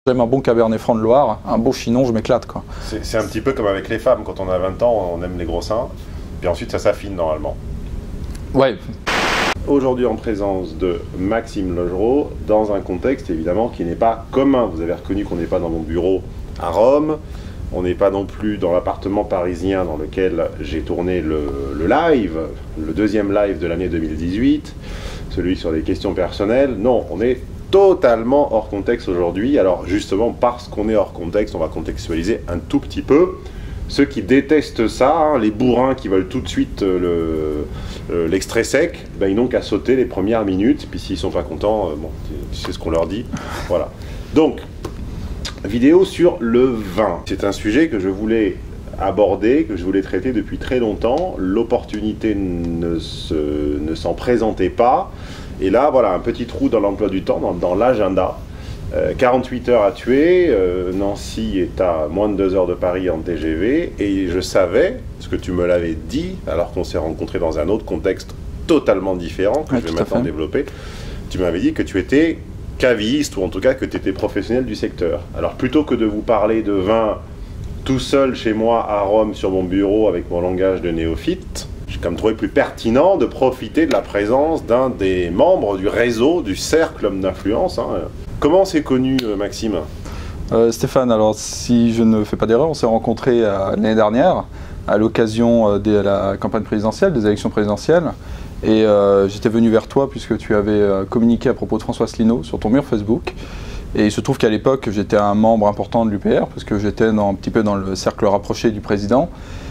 J'aime un bon Cabernet Franc de Loire, un beau Chinon, je m'éclate, quoi. C'est un petit peu comme avec les femmes, quand on a 20 ans, on aime les gros seins, puis ensuite ça s'affine normalement. Ouais. Aujourd'hui en présence de Maxime Logereau, dans un contexte évidemment qui n'est pas commun. Vous avez reconnu qu'on n'est pas dans mon bureau à Rome, on n'est pas non plus dans l'appartement parisien dans lequel j'ai tourné le live, le deuxième live de l'année 2018, celui sur les questions personnelles. Non, on est totalement hors contexte aujourd'hui. Alors justement, parce qu'on est hors contexte, on va contextualiser un tout petit peu. Ceux qui détestent ça, hein, les bourrins qui veulent tout de suite l'extrait sec, ben, ils n'ont qu'à sauter les premières minutes, puis s'ils ne sont pas contents, bon, tu sais ce qu'on leur dit. Voilà. Donc, vidéo sur le vin. C'est un sujet que je voulais aborder, que je voulais traiter depuis très longtemps. L'opportunité ne s'en présentait pas. Et là, voilà, un petit trou dans l'emploi du temps, dans l'agenda. 48 heures à tuer, Nancy est à moins de 2 heures de Paris en TGV, et je savais, ce que tu me l'avais dit, alors qu'on s'est rencontrés dans un autre contexte totalement différent, que je vais maintenant développer, tu m'avais dit que tu étais caviste, ou en tout cas que tu étais professionnel du secteur. Alors plutôt que de vous parler de vin tout seul chez moi à Rome sur mon bureau avec mon langage de néophyte, j'ai quand même trouvé plus pertinent de profiter de la présence d'un des membres du réseau, du cercle homme d'influence. Hein. Comment c'est connu, Maxime? Stéphane, alors si je ne fais pas d'erreur, on s'est rencontrés l'année dernière à l'occasion de la campagne présidentielle, des élections présidentielles. Et j'étais venu vers toi puisque tu avais communiqué à propos de François Asselineau sur ton mur Facebook. Et il se trouve qu'à l'époque, j'étais un membre important de l'UPR parce que j'étais un petit peu dans le cercle rapproché du président.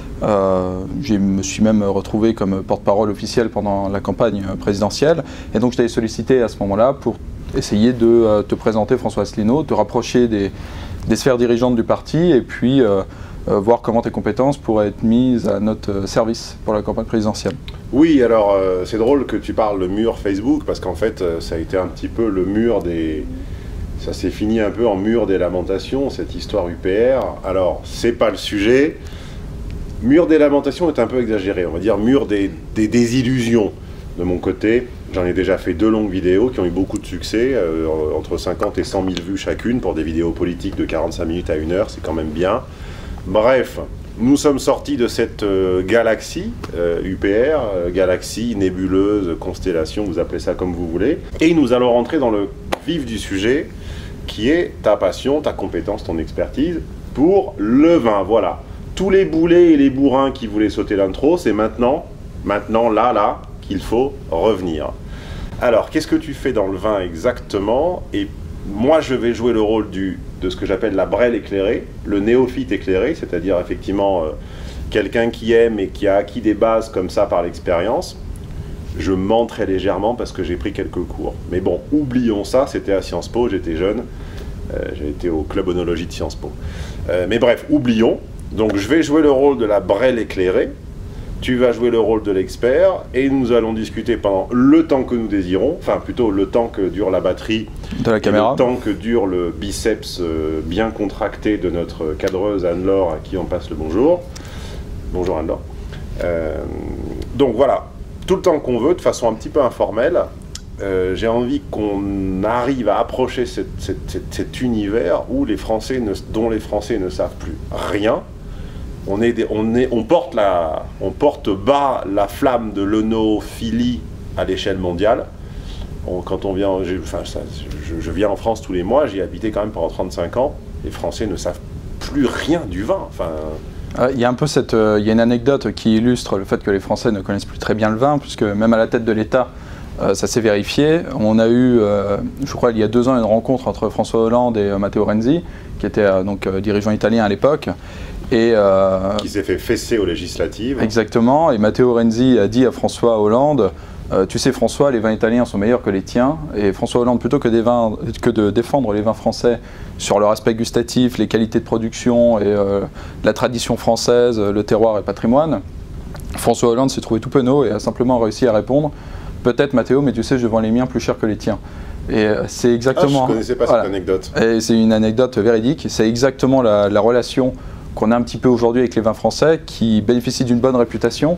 Je me suis même retrouvé comme porte-parole officiel pendant la campagne présidentielle. Et donc je t'avais sollicité à ce moment-là pour essayer de te présenter François Asselineau, te rapprocher des sphères dirigeantes du parti et puis voir comment tes compétences pourraient être mises à notre service pour la campagne présidentielle. Oui, alors c'est drôle que tu parles le mur Facebook parce qu'en fait ça a été un petit peu le mur des... Ça s'est fini un peu en mur des lamentations, cette histoire UPR. Alors, c'est pas le sujet. Mur des lamentations est un peu exagéré, on va dire mur des désillusions de mon côté. J'en ai déjà fait 2 longues vidéos qui ont eu beaucoup de succès, entre 50 et 100 000 vues chacune pour des vidéos politiques de 45 minutes à 1 heure, c'est quand même bien. Bref, nous sommes sortis de cette galaxie UPR, galaxie, nébuleuse, constellation, vous appelez ça comme vous voulez. Et nous allons rentrer dans le vif du sujet, qui est ta passion, ta compétence, ton expertise pour le vin, voilà. Tous les boulets et les bourrins qui voulaient sauter l'intro, c'est maintenant, là, qu'il faut revenir. Alors, qu'est-ce que tu fais dans le vin exactement? Et moi, je vais jouer le rôle de ce que j'appelle la brêle éclairée, le néophyte éclairé, c'est-à-dire effectivement quelqu'un qui aime et qui a acquis des bases comme ça par l'expérience. Je mens très légèrement parce que j'ai pris quelques cours. Mais bon, oublions ça, c'était à Sciences Po, j'étais jeune, j'ai été au club onologie de Sciences Po. Mais bref, oublions. Donc je vais jouer le rôle de la brêle éclairée, tu vas jouer le rôle de l'expert, et nous allons discuter pendant le temps que nous désirons, enfin plutôt le temps que dure la batterie, de la caméra, le temps que dure le biceps bien contracté de notre cadreuse Anne-Laure, à qui on passe le bonjour. Bonjour Anne-Laure. Donc voilà, tout le temps qu'on veut, de façon un petit peu informelle. J'ai envie qu'on arrive à approcher cet univers où dont les Français ne savent plus rien. On porte bas la flamme de l'œnophilie à l'échelle mondiale. Quand on vient, je viens en France tous les mois, j'y ai habité quand même pendant 35 ans. Les Français ne savent plus rien du vin. Enfin, il y a un peu il y a une anecdote qui illustre le fait que les Français ne connaissent plus très bien le vin, puisque même à la tête de l'État, ça s'est vérifié. On a eu, je crois, il y a 2 ans, une rencontre entre François Hollande et Matteo Renzi, qui était donc dirigeant italien à l'époque. Qui s'est fait fesser aux législatives. Exactement, et Matteo Renzi a dit à François Hollande, tu sais François, les vins italiens sont meilleurs que les tiens. Et François Hollande, plutôt que de défendre les vins français sur leur aspect gustatif, les qualités de production et la tradition française, le terroir et le patrimoine, François Hollande s'est trouvé tout penaud et a simplement réussi à répondre, peut-être Matteo, mais tu sais, je vends les miens plus cher que les tiens. Et c'est exactement... Ah, je ne connaissais pas cette anecdote. Et c'est une anecdote véridique, c'est exactement la relation qu'on a un petit peu aujourd'hui avec les vins français, qui bénéficient d'une bonne réputation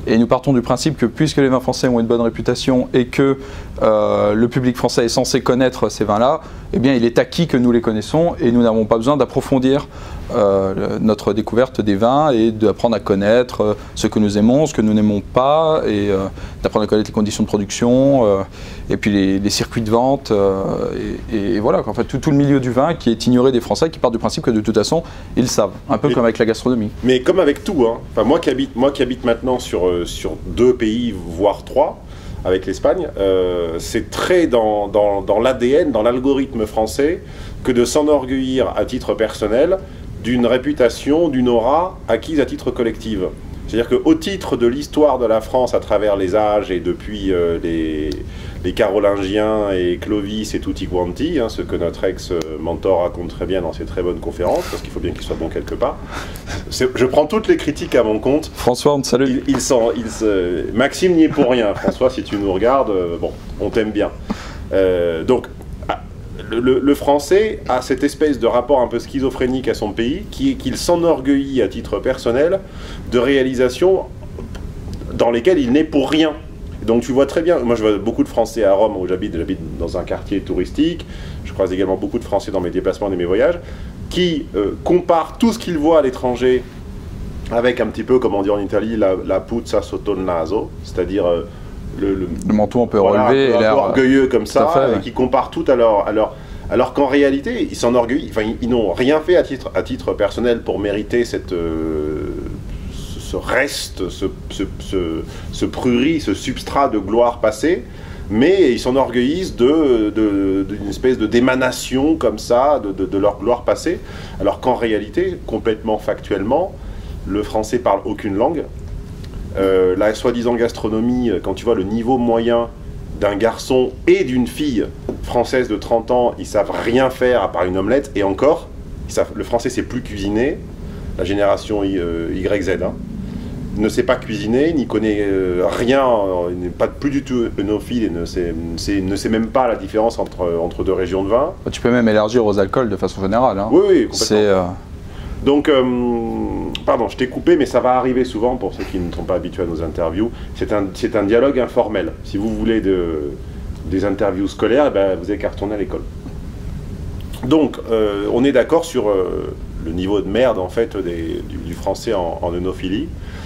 Et nous partons du principe que puisque les vins français ont une bonne réputation et que le public français est censé connaître ces vins-là, eh bien il est acquis que nous les connaissons et nous n'avons pas besoin d'approfondir notre découverte des vins et d'apprendre à connaître ce que nous aimons, ce que nous n'aimons pas, et d'apprendre à connaître les conditions de production, et puis les circuits de vente, et voilà, en fait, tout le milieu du vin qui est ignoré des Français, qui part du principe que de toute façon, ils savent, un peu comme avec la gastronomie. Mais comme avec tout, hein. Enfin, moi qui habite maintenant sur 2 pays, voire 3, avec l'Espagne, c'est très dans l'ADN, dans l'algorithme français, que de s'enorgueillir à titre personnel d'une réputation, d'une aura acquise à titre collectif. C'est-à-dire qu'au titre de l'histoire de la France à travers les âges et depuis les Carolingiens et Clovis et tutti quanti, hein, ce que notre ex-mentor raconte très bien dans ses très bonnes conférences, parce qu'il faut bien qu'il soit bon quelque part. Je prends toutes les critiques à mon compte. François, on te salue. Maxime n'y est pour rien. François, si tu nous regardes, bon, on t'aime bien. Donc, le Français a cette espèce de rapport un peu schizophrénique à son pays, qui est qu'il s'enorgueillit à titre personnel de réalisations dans lesquelles il n'est pour rien. Donc tu vois très bien, moi je vois beaucoup de Français à Rome où j'habite dans un quartier touristique, je croise également beaucoup de Français dans mes déplacements et mes voyages, qui comparent tout ce qu'ils voient à l'étranger avec un petit peu, comme on dit en Italie, la puzza sotto il naso, c'est-à-dire le menton un peu relevé, un peu orgueilleux comme ça, fait, et qui comparent tout alors qu'en réalité, ils s'enorgueillent, enfin ils n'ont rien fait à titre personnel pour mériter ce reste, ce prurit, ce substrat de gloire passée, mais ils s'enorgueillissent d'une espèce d'émanation comme ça, de leur gloire passée, alors qu'en réalité, complètement factuellement, le français parle aucune langue. La soi-disant gastronomie, quand tu vois le niveau moyen d'un garçon et d'une fille française de 30 ans, ils savent rien faire à part une omelette, et encore, le français sait plus cuisiner, la génération YZ, hein, ne sait pas cuisiner, n'y connaît rien, n'est pas plus du tout œnophile et ne sait même pas la différence entre 2 régions de vin. Tu peux même élargir aux alcools de façon générale. Hein. Oui, complètement. Donc, pardon, je t'ai coupé, mais ça va arriver souvent pour ceux qui ne sont pas habitués à nos interviews. C'est un dialogue informel. Si vous voulez des interviews scolaires, eh ben, vous avez qu'à retourner à l'école. Donc, on est d'accord sur le niveau de merde en fait du français en œnophilie.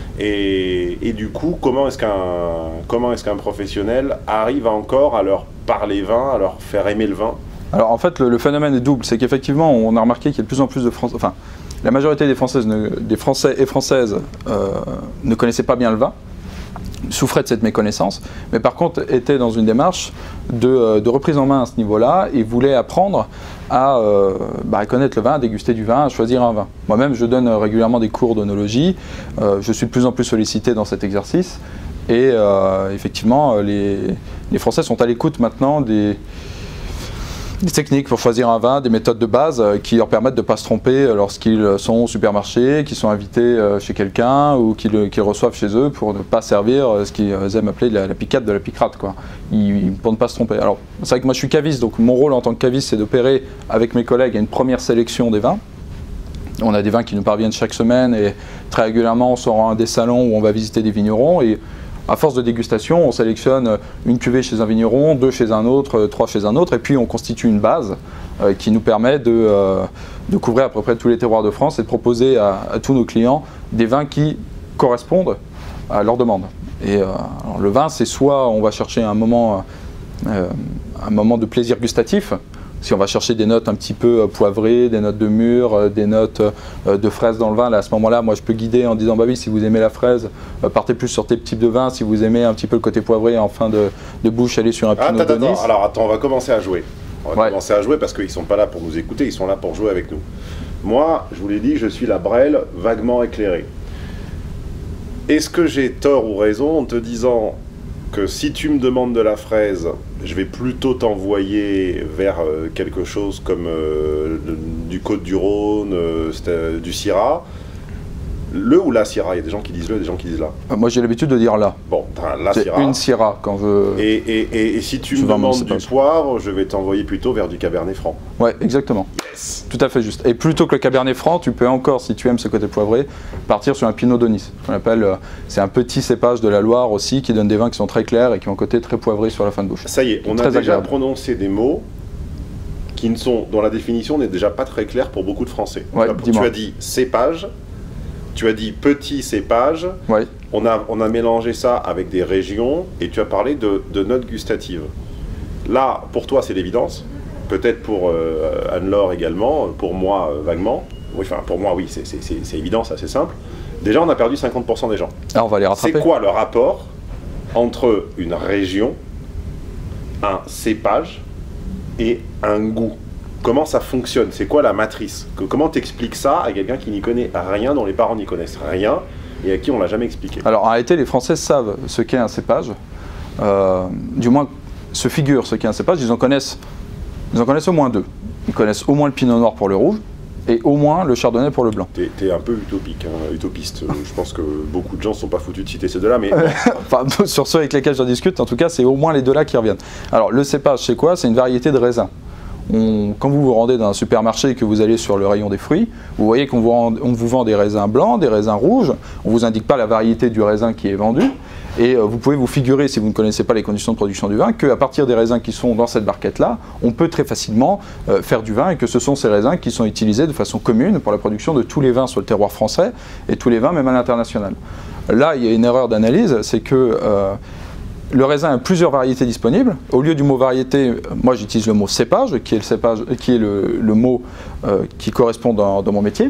Et du coup, comment est-ce qu'un professionnel arrive encore à leur parler vin, à leur faire aimer le vin? Alors en fait, le phénomène est double. C'est qu'effectivement, on a remarqué qu'il y a de plus en plus de Français, enfin, la majorité des Français et Françaises ne connaissaient pas bien le vin, souffraient de cette méconnaissance, mais par contre étaient dans une démarche de reprise en main à ce niveau-là et voulaient apprendre à connaître le vin, à déguster du vin, à choisir un vin. Moi-même, je donne régulièrement des cours d'œnologie, je suis de plus en plus sollicité dans cet exercice, et effectivement, les Français sont à l'écoute maintenant des techniques pour choisir un vin, des méthodes de base qui leur permettent de ne pas se tromper lorsqu'ils sont au supermarché, qu'ils sont invités chez quelqu'un ou qu'ils reçoivent chez eux pour ne pas servir ce qu'ils aiment appeler la picade de la picrate, quoi. Pour ne pas se tromper. Alors, c'est vrai que moi je suis caviste, donc mon rôle en tant que caviste, c'est d'opérer avec mes collègues à une première sélection des vins. On a des vins qui nous parviennent chaque semaine et très régulièrement on sort à des salons où on va visiter des vignerons et à force de dégustation, on sélectionne une cuvée chez un vigneron, 2 chez un autre, 3 chez un autre, et puis on constitue une base qui nous permet de couvrir à peu près tous les terroirs de France et de proposer à tous nos clients des vins qui correspondent à leur demande. Et alors le vin, c'est soit on va chercher un moment de plaisir gustatif, si on va chercher des notes un petit peu poivrées, des notes de mûre, des notes de fraises dans le vin, là, à ce moment-là, moi je peux guider en disant bah oui, si vous aimez la fraise, partez plus sur tel type de vin, si vous aimez un petit peu le côté poivré en fin de bouche, allez sur un Pinot de Nice. Alors attends, on va commencer à jouer. On va commencer à jouer parce qu'ils ne sont pas là pour nous écouter, ils sont là pour jouer avec nous. Moi, je vous l'ai dit, je suis la Brel vaguement éclairée. Est-ce que j'ai tort ou raison en te disant que si tu me demandes de la fraise, je vais plutôt t'envoyer vers quelque chose comme du Côte-du-Rhône, du Syrah. Le ou la Syrah? Il y a des gens qui disent le, des gens qui disent la. Moi j'ai l'habitude de dire la. Bon, la Syrah. Une Syrah quand je... Et si tu me demandes du poivre, je vais t'envoyer plutôt vers du Cabernet Franc. Ouais, exactement. Yes. Tout à fait juste. Et plutôt que le Cabernet Franc, tu peux encore, si tu aimes ce côté poivré, partir sur un Pinot de Nice. On appelle, c'est un petit cépage de la Loire aussi qui donne des vins qui sont très clairs et qui ont un côté très poivré sur la fin de bouche. Ça y est, on a déjà prononcé des mots qui ne sont, dont la définition n'est déjà pas très claire pour beaucoup de Français. Ouais, tu as dit cépage, tu as dit petit cépage, ouais. On a mélangé ça avec des régions et tu as parlé de notes gustatives. Là, pour toi, c'est l'évidence. Peut-être pour Anne-Laure également, pour moi, vaguement. Oui, enfin, pour moi, oui, c'est évident, c'est assez simple. Déjà, on a perdu 50% des gens. Alors, on va les rattraper. C'est quoi le rapport entre une région, un cépage et un goût? Comment ça fonctionne? C'est quoi la matrice? Comment t'expliques ça à quelqu'un qui n'y connaît rien, dont les parents n'y connaissent rien et à qui on l'a jamais expliqué? Alors en réalité, les Français savent ce qu'est un cépage, du moins se figurent ce qu'est un cépage. Ils en connaissent au moins deux. Ils connaissent au moins le Pinot Noir pour le rouge et au moins le Chardonnay pour le blanc. T'es un peu utopique, hein, utopiste. Je pense que beaucoup de gens ne sont pas foutus de citer ces deux-là, mais... Enfin, sur ceux avec lesquels je discute, en tout cas, c'est au moins les deux-là qui reviennent. Alors le cépage, c'est quoi? C'est une variété de raisin. Quand vous vous rendez dans un supermarché et que vous allez sur le rayon des fruits, vous voyez qu'on vous vend des raisins blancs, des raisins rouges. On ne vous indique pas la variété du raisin qui est vendu. Et vous pouvez vous figurer, si vous ne connaissez pas les conditions de production du vin, qu'à partir des raisins qui sont dans cette barquette-là, on peut très facilement faire du vin et que ce sont ces raisins qui sont utilisés de façon commune pour la production de tous les vins sur le terroir français et tous les vins même à l'international. Là, il y a une erreur d'analyse, c'est que le raisin a plusieurs variétés disponibles. Au lieu du mot variété, moi j'utilise le mot cépage, qui est le mot qui correspond dans mon métier.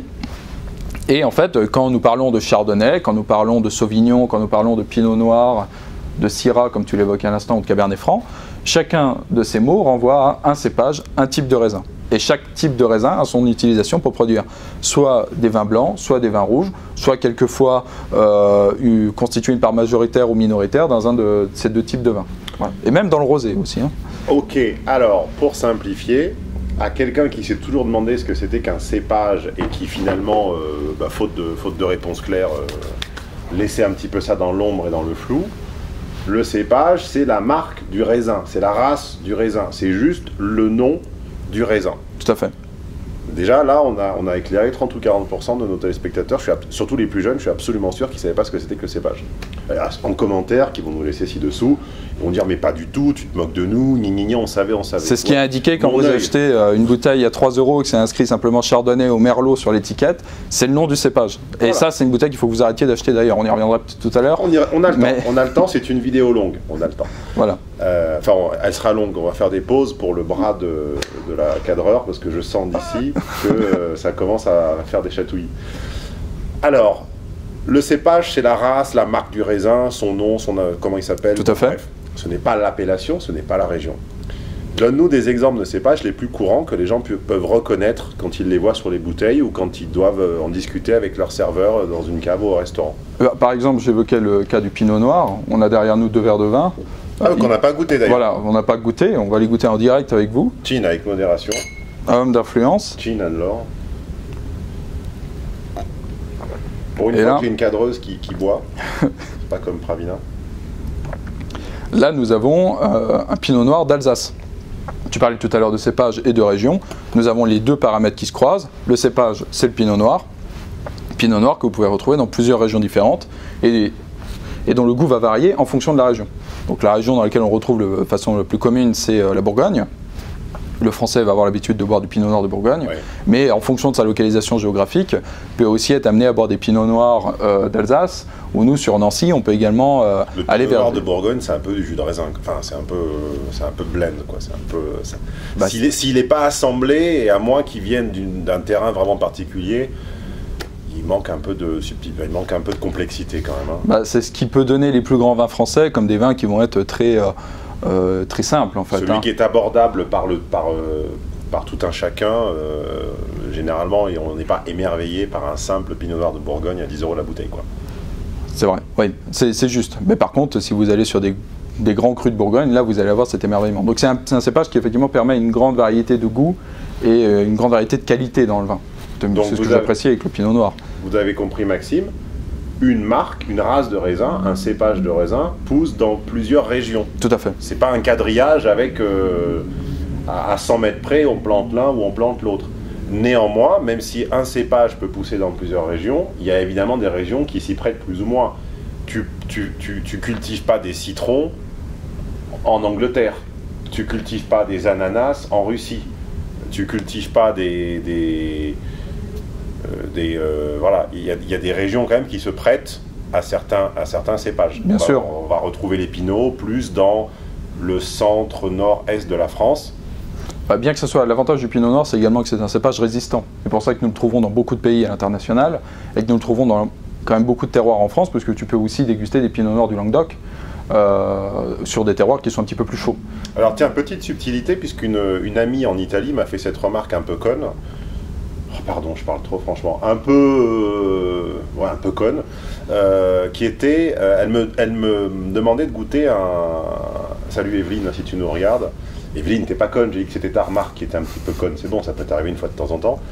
Et en fait, quand nous parlons de Chardonnay, quand nous parlons de Sauvignon, quand nous parlons de Pinot Noir, de Syrah, comme tu l'évoquais à l'instant, ou de Cabernet Franc, chacun de ces mots renvoie à un cépage, un type de raisin. Et chaque type de raisin a son utilisation pour produire soit des vins blancs, soit des vins rouges, soit quelquefois constitué une part majoritaire ou minoritaire dans un de ces deux types de vins. Voilà. Et même dans le rosé aussi. Hein. Ok, alors pour simplifier, à quelqu'un qui s'est toujours demandé ce que c'était qu'un cépage et qui finalement, faute de réponse claire, laissait un petit peu ça dans l'ombre et dans le flou, le cépage c'est la marque du raisin, c'est la race du raisin, c'est juste le nom du raisin. Tout à fait. Déjà là, on a éclairé 30 ou 40% de nos téléspectateurs, surtout les plus jeunes, je suis absolument sûr qu'ils ne savaient pas ce que c'était que le cépage. En commentaire, qui vont nous laisser ci-dessous, ils vont dire mais pas du tout, tu te moques de nous, on savait. C'est ce qui est indiqué quand vous achetez une bouteille à 3 € et que c'est inscrit simplement Chardonnay ou Merlot sur l'étiquette, c'est le nom du cépage. Et ça, c'est une bouteille qu'il faut que vous arrêtiez d'acheter d'ailleurs, on y reviendra tout à l'heure. On a le temps, c'est une vidéo longue, on a le temps. Voilà. Elle sera longue, on va faire des pauses pour le bras de la cadreur, parce que je sens d'ici que ça commence à faire des chatouilles. Alors, le cépage, c'est la race, la marque du raisin, son nom, comment il s'appelle. Tout à fait. Bref, ce n'est pas l'appellation, ce n'est pas la région. Donne-nous des exemples de cépages les plus courants que les gens peuvent reconnaître quand ils les voient sur les bouteilles ou quand ils doivent en discuter avec leur serveur dans une cave ou au restaurant. Par exemple, j'évoquais le cas du Pinot Noir. On a derrière nous 2 verres de vin. Qu'on n'a pas goûté d'ailleurs. Voilà, on n'a pas goûté, on va les goûter en direct avec vous. Chin avec modération. Un homme d'influence. Chin Anne-Laure. Pour une fois que j'ai une cadreuse qui boit, c'est pas comme Pravina. Là, nous avons un Pinot Noir d'Alsace. Tu parlais tout à l'heure de cépage et de région. Nous avons les deux paramètres qui se croisent. Le cépage, c'est le Pinot Noir. Pinot Noir que vous pouvez retrouver dans plusieurs régions différentes et dont le goût va varier en fonction de la région. Donc la région dans laquelle on retrouve de façon la plus commune, c'est la Bourgogne. Le Français va avoir l'habitude de boire du Pinot Noir de Bourgogne, ouais. Mais en fonction de sa localisation géographique, peut aussi être amené à boire des Pinots Noirs d'Alsace, ou nous sur Nancy, on peut également aller vers... Le Pinot Noir de Bourgogne, c'est un peu du jus de raisin, enfin c'est un peu blend, quoi. C'est un peu... S'il n'est pas assemblé, et à moins qu'il vienne d'un terrain vraiment particulier, il manque un peu de complexité quand même. Hein. C'est ce qui peut donner les plus grands vins français, comme des vins qui vont être très simple en fait. Celui qui est abordable par tout un chacun, généralement on n'est pas émerveillé par un simple Pinot Noir de Bourgogne à 10 € la bouteille, quoi. C'est vrai, oui, c'est juste. Mais par contre, si vous allez sur des grands crus de Bourgogne, là vous allez avoir cet émerveillement. Donc c'est un cépage qui effectivement permet une grande variété de goût et une grande variété de qualité dans le vin. C'est ce que j'apprécie avec le pinot noir. Vous avez compris, Maxime, une marque, une race de raisin, un cépage de raisin pousse dans plusieurs régions. Tout à fait. C'est pas un quadrillage avec à 100 mètres près, on plante l'un ou on plante l'autre. Néanmoins, même si un cépage peut pousser dans plusieurs régions, il y a évidemment des régions qui s'y prêtent plus ou moins. Tu cultives pas des citrons en Angleterre. Tu cultives pas des ananas en Russie. Tu cultives pas voilà, il y a des régions quand même qui se prêtent à certains cépages. Bien sûr. On va retrouver les pinots plus dans le centre nord-est de la France. Bien que ce soit l'avantage du pinot noir, c'est également que c'est un cépage résistant. C'est pour ça que nous le trouvons dans beaucoup de pays à l'international et que nous le trouvons dans quand même beaucoup de terroirs en France, parce que tu peux aussi déguster des pinots noirs du Languedoc sur des terroirs qui sont un petit peu plus chauds. Alors tiens, petite subtilité, puisqu'une amie en Italie m'a fait cette remarque un peu conne. Oh, pardon, je parle trop franchement. Un peu conne. Qui était, elle me demandait de goûter Salut Evelyne, si tu nous regardes. Evelyne, t'es pas conne, j'ai dit que c'était ta remarque qui était un petit peu conne. C'est bon, ça peut t'arriver une fois de temps en temps.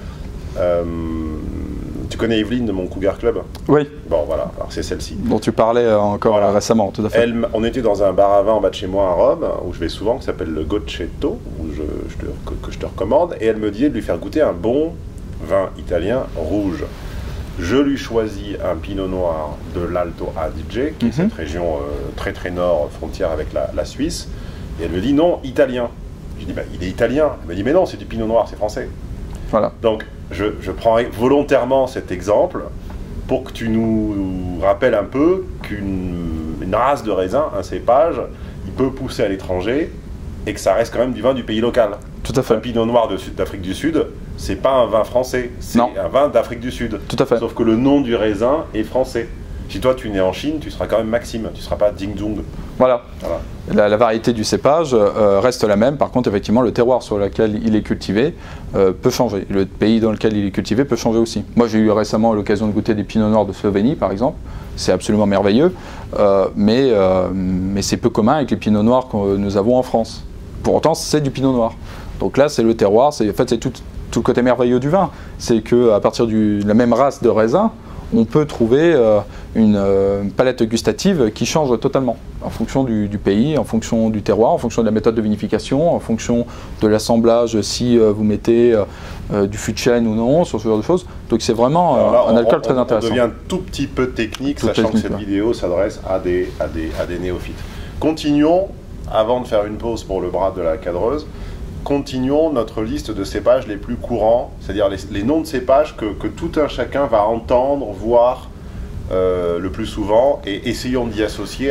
Tu connais Evelyne de mon Cougar Club? Oui. Bon, voilà, alors c'est celle-ci. Dont tu parlais encore récemment, tout à fait. On était dans un bar à vin en bas de chez moi à Rome, où je vais souvent, qui s'appelle le Goccetto, que je te recommande, et elle me disait de lui faire goûter un bon vin italien rouge. Je lui choisis un pinot noir de l'Alto Adige, qui est cette région très très nord, frontière avec la Suisse, et elle me dit non, italien. Je dis bah, il est italien. Elle me dit mais non, c'est du pinot noir, c'est français. Voilà. Donc je prends volontairement cet exemple pour que tu nous rappelles un peu qu'une race de raisin, un cépage, il peut pousser à l'étranger et que ça reste quand même du vin du pays local. Tout à fait. Un pinot noir d'Afrique du Sud, c'est pas un vin français, c'est un vin d'Afrique du Sud. Tout à fait. Sauf que le nom du raisin est français. Si toi tu es né en Chine, tu seras quand même Maxime, tu ne seras pas Ding Zong. Voilà. La variété du cépage reste la même. Par contre, effectivement, le terroir sur lequel il est cultivé peut changer. Le pays dans lequel il est cultivé peut changer aussi. Moi, j'ai eu récemment l'occasion de goûter des pinots noirs de Slovénie, par exemple. C'est absolument merveilleux, mais c'est peu commun avec les pinots noirs que nous avons en France. Pour autant, c'est du pinot noir. Donc là, c'est le terroir, en fait, c'est tout le côté merveilleux du vin. C'est qu'à partir de la même race de raisin, on peut trouver une palette gustative qui change totalement en fonction du pays, en fonction du terroir, en fonction de la méthode de vinification, en fonction de l'assemblage, si vous mettez du fût de chêne ou non, sur ce genre de choses. Donc c'est vraiment un alcool très intéressant. On devient un tout petit peu technique, sachant que cette vidéo s'adresse à des néophytes. Continuons, avant de faire une pause pour le bras de la cadreuse, continuons notre liste de cépages les plus courants, c'est-à-dire les noms de cépages que tout un chacun va entendre, voir le plus souvent, et essayons d'y associer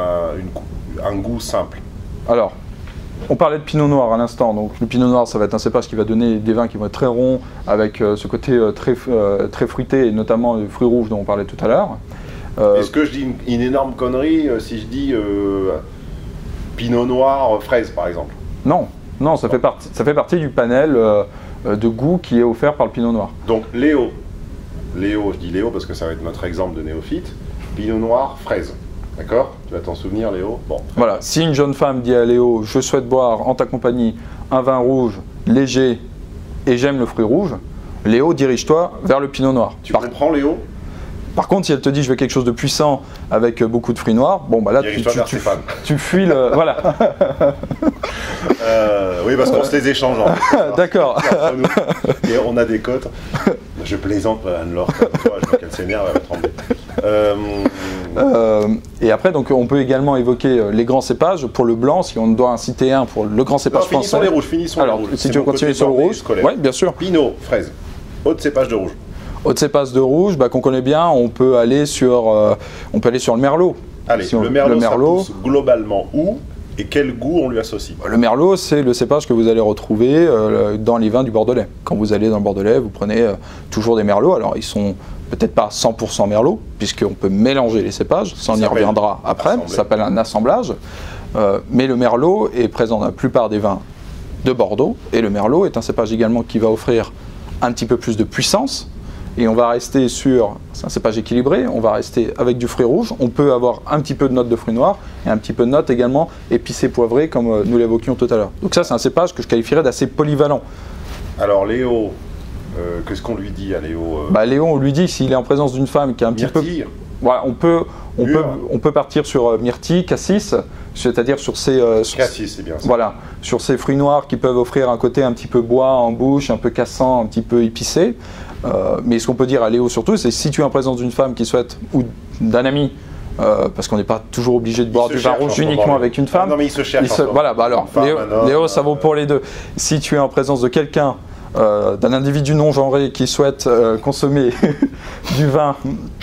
un goût simple. Alors, on parlait de pinot noir à l'instant, donc le pinot noir ça va être un cépage qui va donner des vins qui vont être très ronds, avec ce côté très fruité, et notamment le fruit rouge dont on parlait tout à l'heure. Est-ce que je dis une énorme connerie si je dis pinot noir fraise par exemple? Non. Non, ça fait partie du panel de goût qui est offert par le pinot noir. Donc Léo, je dis Léo parce que ça va être notre exemple de néophyte, pinot noir, fraise. D'accord? Tu vas t'en souvenir, Léo? Bon. Voilà, si une jeune femme dit à Léo, je souhaite boire en ta compagnie un vin rouge, léger, et j'aime le fruit rouge, Léo, dirige-toi vers le pinot noir. Tu comprends, Léo? Par contre, si elle te dit je veux quelque chose de puissant avec beaucoup de fruits noirs, bon bah là tu fuis le... Voilà. Oui, parce qu'on se les échange. D'accord. Et on a des cotes. Je plaisante, Anne-Laure, je vois qu'elle s'énerve, elle va trembler. Et après, donc, on peut également évoquer les grands cépages. Pour le blanc, si on doit en citer un pour le grand cépage français. Finissons les rouges, finissons les rouges. Si tu veux continuer sur le rouge, oui, bien sûr. Pinot, fraise, autre cépage de rouge. Autre cépage de rouge, qu'on connaît bien, on peut aller sur le merlot. Allez, si le merlot, ça pousse globalement où et quel goût on lui associe? Le merlot, c'est le cépage que vous allez retrouver dans les vins du Bordelais. Quand vous allez dans le Bordelais, vous prenez toujours des merlots. Alors, ils sont peut-être pas 100% merlot, puisqu'on peut mélanger les cépages, ça on y reviendra après, ça s'appelle un assemblage. Mais le merlot est présent dans la plupart des vins de Bordeaux, et le merlot est un cépage également qui va offrir un petit peu plus de puissance. Et on va rester sur, c'est un cépage équilibré, on va rester avec du fruit rouge, on peut avoir un petit peu de notes de fruits noirs et un petit peu de notes également épicées poivrées comme nous l'évoquions tout à l'heure. Donc ça c'est un cépage que je qualifierais d'assez polyvalent. Alors Léo, Qu'est-ce qu'on lui dit à Léo Bah, Léo, on lui dit s'il est en présence d'une femme qui est un petit peu... Voilà, on peut partir sur myrtille, cassis, c'est-à-dire sur ces... cassis, c'est bien ça. Voilà, sur ces fruits noirs qui peuvent offrir un côté un petit peu bois en bouche, un peu cassant, un petit peu épicé. Mais ce qu'on peut dire à Léo surtout, c'est si tu es en présence d'une femme qui souhaite, ou d'un ami, parce qu'on n'est pas toujours obligé de boire du vin rouge uniquement avec une femme. Ah non mais il se cherche. Voilà, bah alors, Léo, ça vaut pour les deux. Si tu es en présence de quelqu'un, d'un individu non genré qui souhaite consommer du vin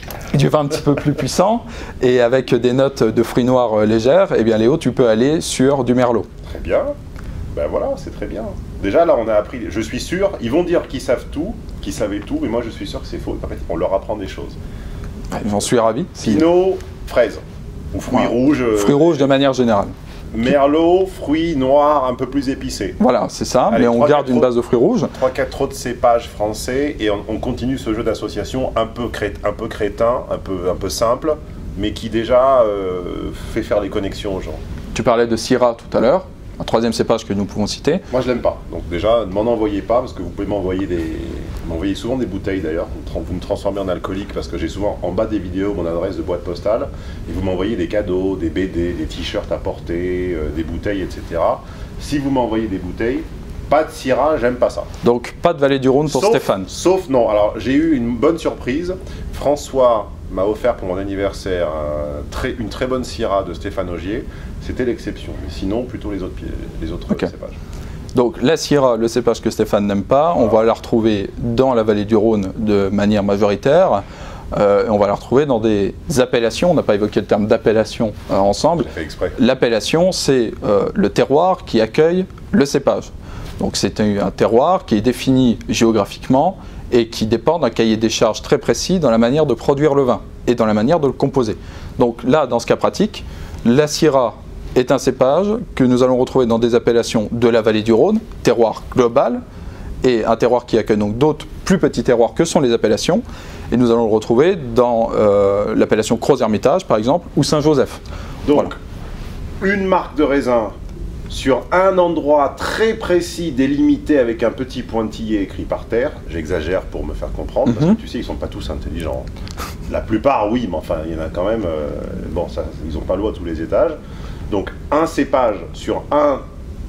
un petit peu plus puissant et avec des notes de fruits noirs légères, eh bien Léo, tu peux aller sur du merlot. Très bien. Ben voilà, c'est très bien. Déjà là, on a appris, je suis sûr, ils vont dire qu'ils savent tout, qu'ils savaient tout, mais moi je suis sûr que c'est faux. En fait, on leur apprend des choses. J'en suis ravi. Pinot, fraise, ou fruits rouges. Fruits rouges de manière générale. Merlot, fruits noirs un peu plus épicés. Voilà, c'est ça, allez, mais on garde une base de fruits rouges. 3-4 autres cépages français et on continue ce jeu d'association un peu crétin, un peu simple, mais qui déjà fait faire les connexions aux gens. Tu parlais de Syrah tout à l'heure, un troisième cépage que nous pouvons citer. Moi je l'aime pas, donc déjà ne m'en envoyez pas parce que vous pouvez m'envoyer souvent des bouteilles d'ailleurs, vous me transformez en alcoolique parce que j'ai souvent en bas des vidéos mon adresse de boîte postale et vous m'envoyez des cadeaux, des BD, des t-shirts à porter, des bouteilles, etc. Si vous m'envoyez des bouteilles, pas de Syrah, j'aime pas ça. Donc pas de Vallée du Rhône pour Stéphane. Sauf non, alors j'ai eu une bonne surprise, François m'a offert pour mon anniversaire une très bonne Syrah de Stéphane Ogier, c'était l'exception, mais sinon plutôt les autres cépages. Donc la Syrah, le cépage que Stéphane n'aime pas, on va la retrouver dans la vallée du Rhône de manière majoritaire. On va la retrouver dans des appellations, on n'a pas évoqué le terme d'appellation ensemble. L'appellation, c'est le terroir qui accueille le cépage. Donc c'est un terroir qui est défini géographiquement et qui dépend d'un cahier des charges très précis dans la manière de produire le vin et dans la manière de le composer. Donc là, dans ce cas pratique, la Syrah est un cépage que nous allons retrouver dans des appellations de la vallée du Rhône, terroir global, et un terroir qui accueille donc d'autres plus petits terroirs que sont les appellations, et nous allons le retrouver dans l'appellation Crozes-Hermitage par exemple, ou Saint-Joseph. Donc, voilà. Une marque de raisin sur un endroit très précis, délimité avec un petit pointillé écrit par terre, j'exagère pour me faire comprendre, parce que tu sais, ils ne sont pas tous intelligents. La plupart, oui, mais enfin, il y en a quand même, bon, ça, ils n'ont pas l'eau à tous les étages. Donc, un cépage sur un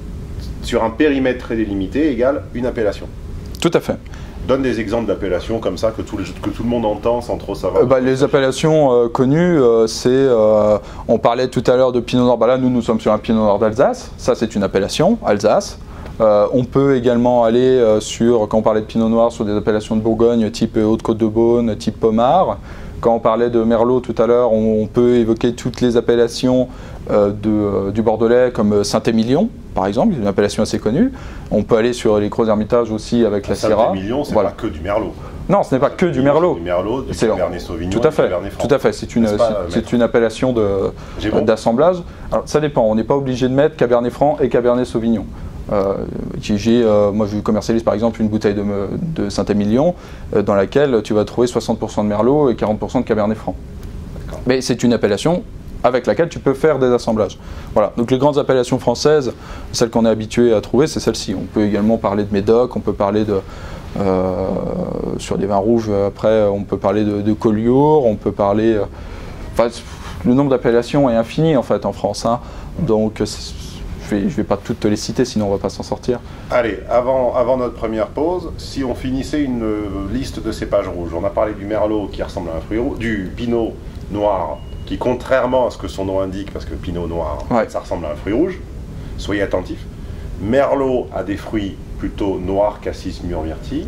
périmètre très délimité égale une appellation. Tout à fait. Donne des exemples d'appellations comme ça que tout le monde entend sans trop savoir. Les appellations connues, c'est, on parlait tout à l'heure de Pinot Noir, là nous sommes sur un Pinot Noir d'Alsace, ça c'est une appellation, Alsace. On peut également aller quand on parlait de Pinot Noir, sur des appellations de Bourgogne type Haute-Côte-de-Beaune, type Pommard. Quand on parlait de Merlot tout à l'heure, on peut évoquer toutes les appellations du Bordelais comme Saint-Émilion, par exemple, une appellation assez connue. On peut aller sur les Crozes-Hermitage aussi avec la Syrah. Saint-Émilion, c'est pas que du Merlot. Non, ce n'est pas que du Merlot. Du Merlot, du Cabernet Sauvignon, tout à fait, tout à fait. C'est une appellation d'assemblage. Alors ça dépend, on n'est pas obligé de mettre Cabernet Franc et Cabernet Sauvignon. Moi je commercialise par exemple une bouteille de Saint-Émilion dans laquelle tu vas trouver 60% de Merlot et 40% de Cabernet Franc. Mais c'est une appellation avec laquelle tu peux faire des assemblages. Voilà. Donc les grandes appellations françaises, celles qu'on est habitué à trouver, c'est celle-ci. On peut également parler de Médoc, on peut parler de... sur des vins rouges, après on peut parler de Collioure, on peut parler... le nombre d'appellations est infini en fait en France. Hein. Donc je ne vais pas toutes les citer, sinon on ne va pas s'en sortir. Allez, avant notre première pause, si on finissait une liste de cépages rouges, on a parlé du Merlot qui ressemble à un fruit rouge, du Pinot Noir qui, contrairement à ce que son nom indique, parce que Pinot Noir, ça ressemble à un fruit rouge, soyez attentifs. Merlot a des fruits plutôt noirs, cassis, mûr, myrtille.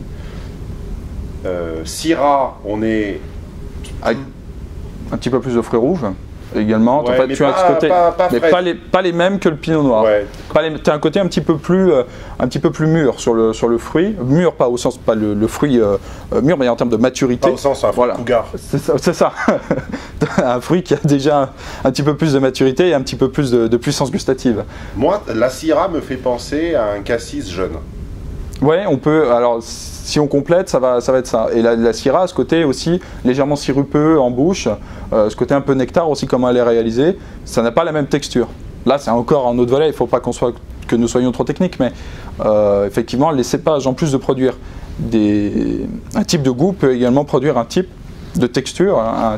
Syrah, on est... Avec un petit peu plus de fruits rouges. Également, ouais, en fait, tu as ce côté, mais pas les mêmes que le Pinot Noir. Ouais. Tu as un côté un petit peu plus mûr sur le fruit. Mûr, pas au sens, pas le fruit mûr, mais en termes de maturité. Pas au sens un fruit cougar. C'est ça. Un fruit qui a déjà un petit peu plus de maturité et un petit peu plus de puissance gustative. Moi, la Syrah me fait penser à un cassis jeune. Ouais, on peut. Alors, si on complète, ça va être ça. Et la Syrah, ce côté aussi légèrement sirupeux en bouche, ce côté un peu nectar aussi, comment elle est réalisée, ça n'a pas la même texture. Là, c'est encore un autre volet. Il ne faut pas que nous soyons trop techniques, mais effectivement, les cépages, en plus de produire un type de goût peut également produire un type de texture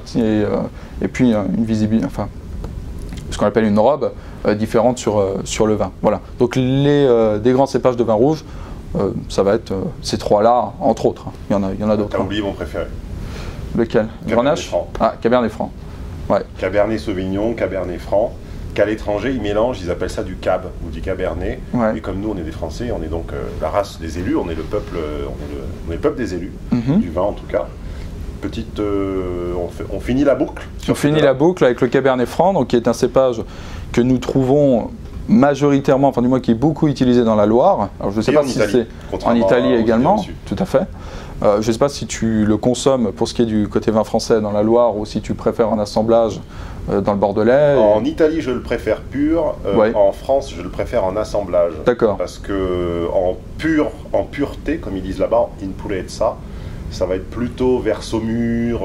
et puis une visibilité, enfin, ce qu'on appelle une robe différente sur le vin. Voilà. Donc des grands cépages de vin rouge, ça va être ces trois-là, entre autres. Il y en a d'autres. T'as oublié mon préféré. Lequel? Grenache? Ah, Cabernet Franc. Ouais. Cabernet Sauvignon, Cabernet Franc. Qu'à l'étranger, ils mélangent, ils appellent ça du cab ou du cabernet. Ouais. Et comme nous, on est des Français, on est donc la race des élus, on est le peuple, on est le peuple des élus, du vin en tout cas. Petite, on finit la boucle. On finit la boucle avec le Cabernet Franc, donc qui est un cépage que nous trouvons majoritairement, enfin du moins qui est beaucoup utilisé dans la Loire. Alors je ne sais pas si c'est en Italie également, tout à fait. Je ne sais pas si tu le consommes pour ce qui est du côté vin français dans la Loire ou si tu préfères un assemblage dans le Bordelais. En Italie, je le préfère pur. Ouais. En France, je le préfère en assemblage. D'accord. Parce que en pureté, comme ils disent là-bas, in purezza, ça va être plutôt vers Saumur,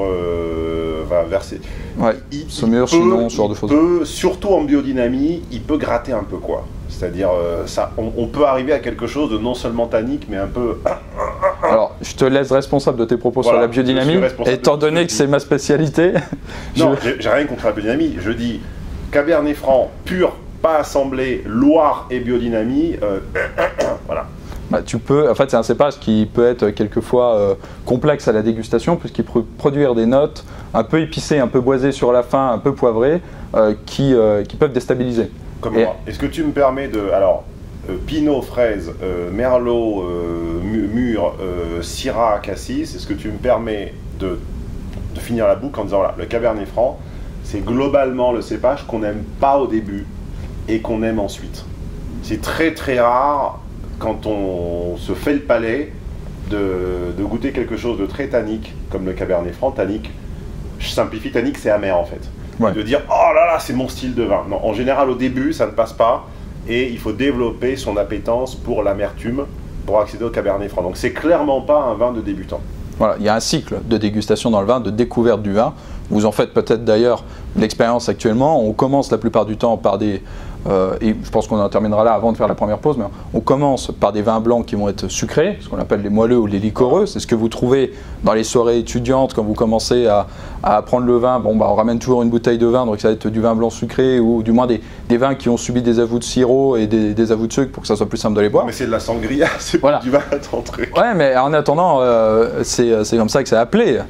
vers ces... Ouais, Saumur, Chinon, ce genre de choses. Surtout en biodynamie, il peut gratter un peu, quoi. C'est-à-dire, on peut arriver à quelque chose de non seulement tannique, mais un peu... Alors, je te laisse responsable de tes propos sur la biodynamie, étant donné que c'est ma spécialité. Non, j'ai rien contre la biodynamie. Je dis Cabernet Franc pur, pas assemblé, Loire et biodynamie, voilà. Bah, en fait, c'est un cépage qui peut être quelquefois complexe à la dégustation, puisqu'il peut produire des notes un peu épicées, un peu boisées sur la fin, un peu poivrées, qui peuvent déstabiliser. Comme moi. Est-ce que tu me permets de... Alors, Pinot, fraise, Merlot, Mûr, Syrah, Cassis, est-ce que tu me permets de finir la boucle en disant, voilà, le Cabernet Franc, c'est globalement le cépage qu'on n'aime pas au début et qu'on aime ensuite. C'est très très rare, quand on se fait le palais, de goûter quelque chose de très tannique, comme le Cabernet Franc. Tannique, je simplifie, tannique c'est amer en fait. Ouais. De dire, oh là là, c'est mon style de vin. Non, en général, au début, ça ne passe pas. Et il faut développer son appétence pour l'amertume pour accéder au Cabernet Franc. Donc c'est clairement pas un vin de débutant. Voilà, il y a un cycle de dégustation dans le vin, de découverte du vin. Vous en faites peut-être d'ailleurs l'expérience actuellement. On commence la plupart du temps par des... et je pense qu'on en terminera là avant de faire la première pause, mais on commence par des vins blancs qui vont être sucrés, ce qu'on appelle les moelleux ou les liquoreux. C'est ce que vous trouvez dans les soirées étudiantes quand vous commencez à apprendre le vin. Bon, bah, on ramène toujours une bouteille de vin, donc ça va être du vin blanc sucré ou du moins des vins qui ont subi des ajouts de sirop et des ajouts de sucre pour que ça soit plus simple de les boire. Mais c'est de la sangria, c'est pas du vin à t'entrer. Ouais, mais en attendant, c'est comme ça que c'est appelé.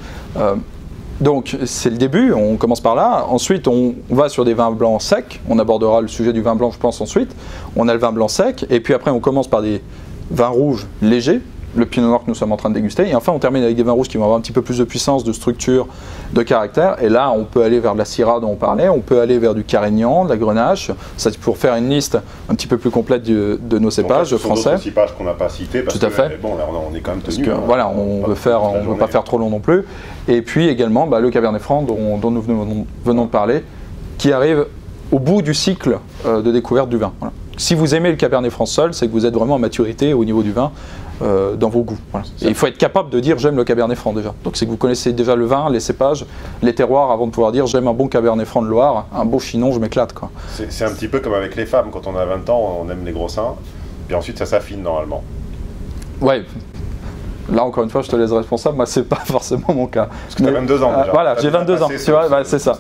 Donc c'est le début, on commence par là. Ensuite on va sur des vins blancs secs. On abordera le sujet du vin blanc je pense ensuite. On a le vin blanc sec et puis après on commence par des vins rouges légers. Le pinot noir que nous sommes en train de déguster. Et enfin on termine avec des vins rouges qui vont avoir un petit peu plus de puissance, de structure, de caractère. Et là on peut aller vers de la Syrah dont on parlait. On peut aller vers du Carignan, de la Grenache. Ça c'est pour faire une liste un petit peu plus complète de nos cépages français. D'autres cépages qu'on n'a pas cités parce tout à fait. Bon, là, on est quand même tenu. Voilà, on ne veut pas faire trop long non plus. Et puis également le Cabernet Franc dont nous venons de parler, qui arrive au bout du cycle de découverte du vin. Voilà. Si vous aimez le Cabernet Franc seul, c'est que vous êtes vraiment en maturité au niveau du vin dans vos goûts. Voilà. Et il faut être capable de dire j'aime le Cabernet Franc déjà. Donc c'est que vous connaissez déjà le vin, les cépages, les terroirs avant de pouvoir dire j'aime un bon Cabernet Franc de Loire, un beau Chinon, je m'éclate. C'est un petit peu comme avec les femmes, quand on a 20 ans, on aime les gros seins, puis ensuite ça s'affine normalement. Ouais. Là, encore une fois, je te laisse responsable. Moi, c'est pas forcément mon cas. Parce que tu as 22 ans déjà. Voilà, j'ai 22 ans. Tu vois, bah, c'est ça.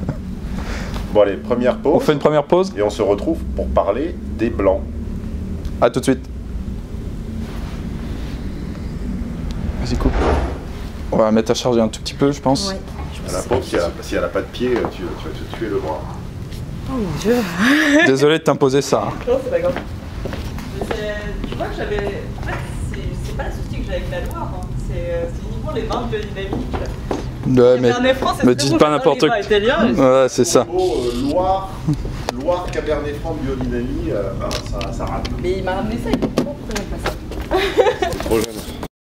Bon, allez, première pause. On fait une première pause. Et on se retrouve pour parler des blancs. A tout de suite. Vas-y, coupe. On va mettre à charger un tout petit peu, je pense. Ouais. La pause, si elle n'a pas de pied, tu vas te tuer le bras. Oh mon Dieu. Désolé de t'imposer ça. Non, c'est pas grave. Tu vois que j'avais... En fait, c'est pas le souci que j'ai avec la Loire, hein. C'est uniquement les vins biodynamiques. Ouais, mais dis pas n'importe quoi. Ouais, c'est ça. Loire, Cabernet Franc, biodynamie, ça rate. Mais il m'a ramené ça, il comprend pourquoi il pas ça. Trop jeune.